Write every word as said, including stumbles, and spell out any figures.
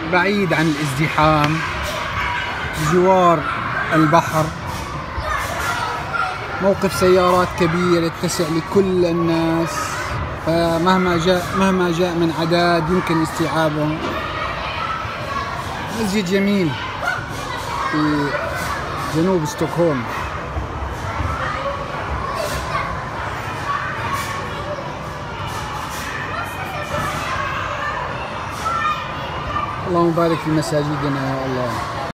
بعيد عن الازدحام، بجوار البحر، موقف سيارات كبير يتسع لكل الناس، فمهما جاء مهما جاء من أعداد يمكن استيعابهم. مسجد جميل في جنوب ستوكهولم. اللهم بارك في مساجدنا يا الله.